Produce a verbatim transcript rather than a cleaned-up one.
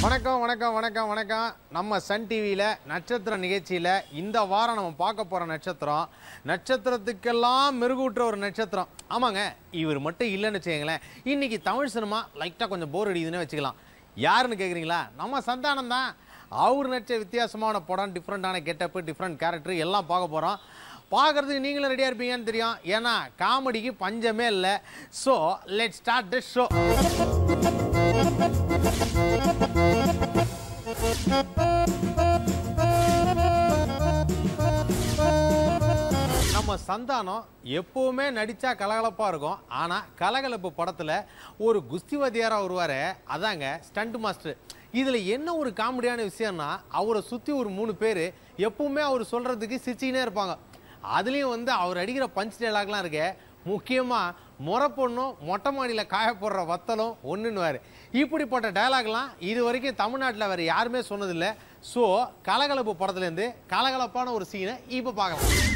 வணக்கம் வணக்கம் வணக்கம் வணக்கம் நம்ம சன் டிவியில் நட்சத்திர நிகழ்ச்சியில் இந்த வாரம் நம்ம பார்க்க போகிற நட்சத்திரம் நட்சத்திரத்துக்கெல்லாம் மெருகூட்டுற ஒரு நட்சத்திரம். ஆமாங்க, இவர் மட்டும் இல்லைன்னு வச்சுக்கங்களேன், இன்றைக்கி தமிழ் சினிமா லைட்டாக கொஞ்சம் போர் அடிக்குதுன்னு வச்சுக்கலாம். யாருன்னு கேட்குறீங்களா? நம்ம சந்தானம் தான். அவர் நடிச்ச வித்தியாசமான படம், டிஃப்ரெண்ட்டான கெட்டப்பு, டிஃப்ரெண்ட் கேரக்டர் எல்லாம் பார்க்க போகிறோம். பார்க்குறதுக்கு நீங்களும் ரெடியாக இருப்பீங்கன்னு தெரியும், ஏன்னா காமெடிக்கு பஞ்சமே இல்லை. So let start the show. நம்ம சந்தானம் எப்பவுமே நடிச்சா கலகலப்பா இருக்கும். ஆனா கலகலப்பு படத்துல ஒரு குஸ்திவதியாரா வருவாரு, அதாங்க ஸ்டண்ட் மாஸ்டர். இதுல என்ன ஒரு காமெடியான விஷயம்னா, அவரை சுத்தி ஒரு மூணு பேர் எப்பவுமே அவர் சொல்றதுக்கு சிரிச்சுக்கினே இருப்பாங்க. அதுலயும் வந்து அவர் அடிக்கிற பஞ்ச் டைலாக்லாம் இருக்கு. முக்கியமா முறை பொண்ணும் மொட்டை மாடியில் காய போடுற வத்தலும் ஒன்றுன்னுவார். இப்படிப்பட்ட டைலாக்லாம் இது வரைக்கும் தமிழ்நாட்டில் வேறு யாருமே சொன்னதில்லை. ஸோ கலகலப்பு படத்துலேருந்து கலகலப்பான ஒரு சீனை இப்போ பார்க்கலாம்.